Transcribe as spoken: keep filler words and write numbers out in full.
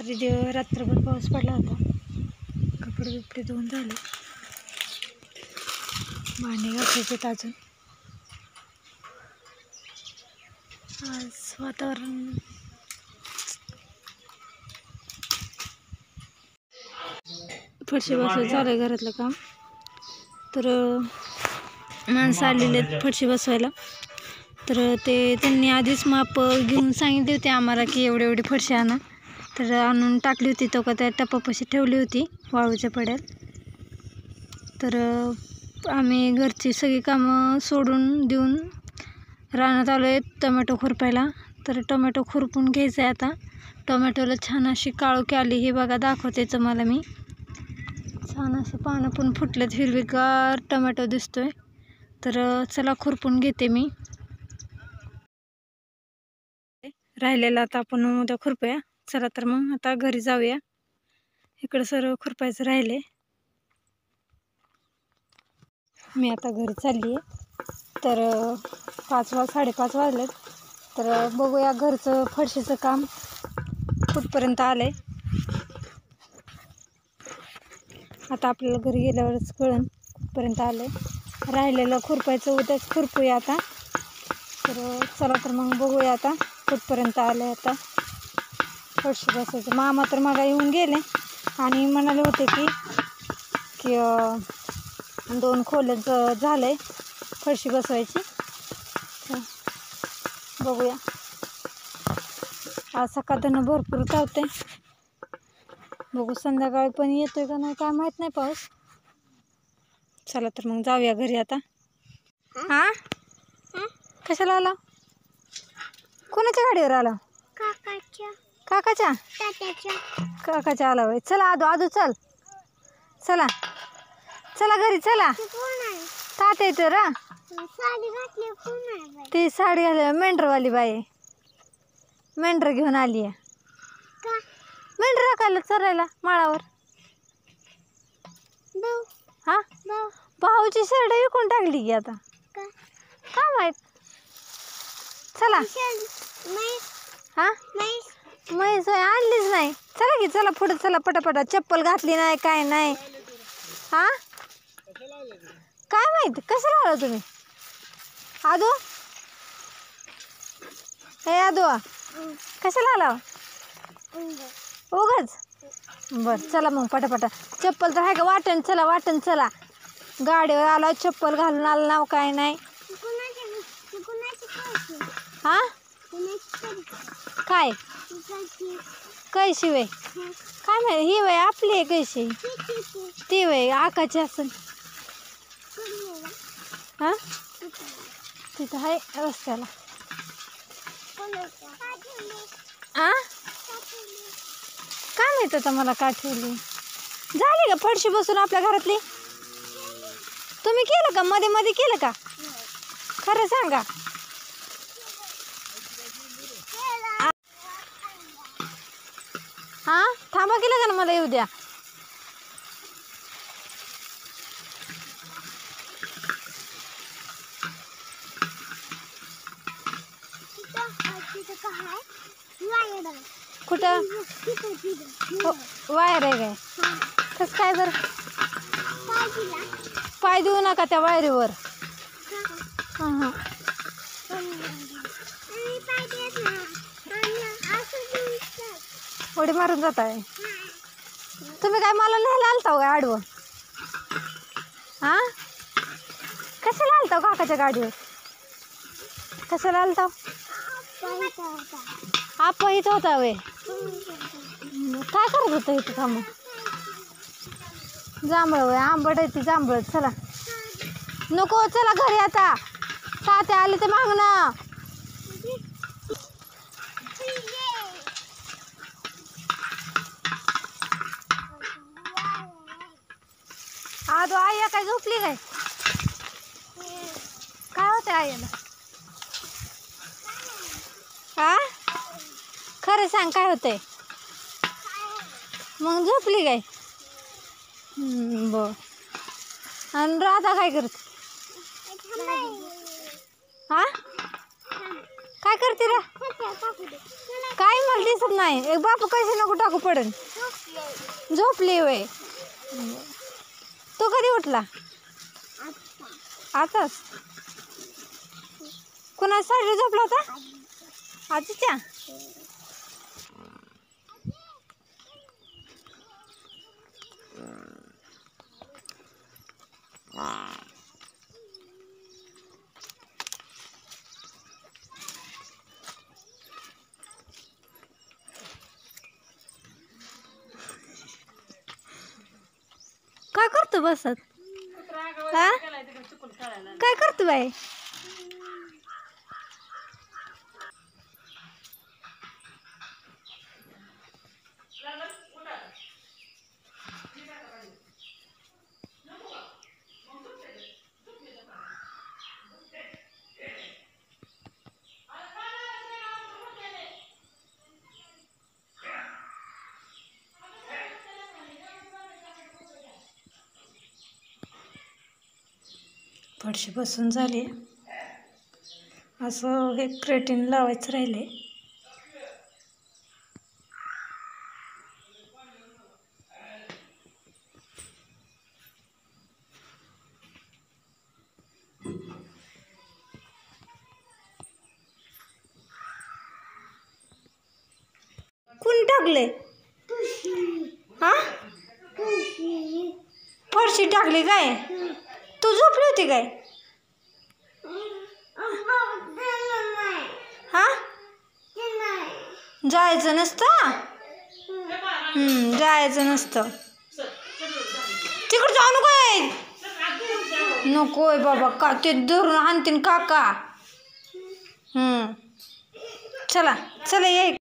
रात्री दिव रात्रभर पाऊस पडला होता. कपडे बिपडे धुवून झाले. भांडे घासायचे अजून. आज वातावरण फरशी बसवायचं चालू आहे घरातलं काम. तर माणसं आलेले आहेत फरशी बसवायला. तर ते त्यांनी आधीच माप घेऊन सांगितले होते आम्हाला की एवढी एवढी फरशी आणा. तर आणून टाकली होती तो का त्या टपापाशी ठेवली होती वाळूच्या पड्यात. तर आम्ही घरची सगळी कामं सोडून देऊन रानात आलो आहे टोमॅटो खुरपायला. तर टोमॅटो खुरपून घ्यायचं आहे आता. टोमॅटोला छान अशी काळोखी आली हे बघा दाखवते तुम्हाला मी. छान असे पानं पण फुटलेत, हिरवीगार टोमॅटो दिसतोय. तर चला खुरपून घेते मी. राहिलेला आता आपण उद्या खुरपूया. चला तर मग आता घरी जाऊया. इकडं सर्व खुरपायचं राहिले. मी आता घरी चालली आहे. तर पाच वाज साडेपाच वाजलेत. तर बघूया घरचं फरशीचं काम कुठपर्यंत आलंय. आता आपल्याला घरी गेल्यावरच कळन कुठपर्यंत आलंय. राहिलेलं खुरपायचं उद्याच खुरपूया आता. तर चला तर मग बघूया आता कुठपर्यंत आलंय. आता फरशी बसायचं मामा तर मागा येऊन गेले आणि म्हणाले होते की की दोन खोल्याच झालंय फरशी बसवायची. बघूया आज सकाळनं भरपूर चावते. बघू संध्याकाळी पण येतोय का नाही काय माहित नाही पाऊस. चला तर मग जाऊया घरी आता. हा कशाला आला? कोणाच्या गाडीवर आला? काकाच्या काकाच्या तात्याच्या काकाच्या आला बाई. चला आदू आदू चल चला चला घरी चला. कोण आहे? तात्या येतो रा. साडी घातली कोण आहे बाई? ती साडी घाल मेंढरवाली बाई. मेंढर घेऊन आली आहे. का? मेंढर राखायला चरायला माळावर. भाऊ हा भाऊ भाऊची शर्ट विकून टाकली की आता का? काय माहित. चला म्हैस हा म्हैस म्हैस होय आणलीच नाही. चला की चला पुढे चला पटापटा. चप्पल घातली नाही काय नाही. हा काय माहित कशाला आला तुम्ही? आदू हे आदू कशाला आला उगाच? बर चला मग पटापटा. चप्पल तर आहे का वाटण? चला वाटण चला. गाडीवर आला चप्पल घालून आला नाव काय नाही. हा काय कैशी वय काय माहिती. ही वय आपली आहे कैशी. ती वय आकाची असेल. हा तिथं आहे रस्त्याला. आ काय माहित आता मला का ठेवली. झाली का फरशी बसून आपल्या घरातली? तुम्ही केलं का मध्ये मध्ये केलं का? खरं सांगा. हा थांबा केलं का ना मला येऊ द्या. कुठं वायर आहे काय? कसं काय बरं? पाय देऊ नका त्या वायरीवर. हां हां उडी मारून जात आहे. तुम्ही काय मला न्यायला आलता काय आडवं? हा कशाला आलता काकाच्या गाडीवर? कशाला आलता? आपा इथं होता वे. काय करत होतं इथं थांबून? जांभळ वय आंबट आहे ती जांभळ. चला नको चला घरी आता. तात्या आले ते मागणं. आदू आई काय झोपली काय? काय होतं आईला? हा खरं सांग काय होतंय? मग झोपली काय? बर. आणि राधा काय करते? हा काय करते रा? काय मला दिसत नाही. एक बापू कैसे नको टाकू पडन. झोपली वय. तो कधी उठला? आताच. कोणा साईडला झोपला होता? आजीच्या. काय करतो बसत? हा? काय करतो बाई? फरशी बसून झाली. असं हे क्रेटिन लावायचं राहिले. कोण टाकले? हा, फरशी टाकली काय? तू झोपली होती काय? हा, जायचं नसतं. हम्म जायचं नसतं. तिकडे जाऊ नको. नकोय बाबा, का ते धरून आणतीन काका. हम्म चला चला ये.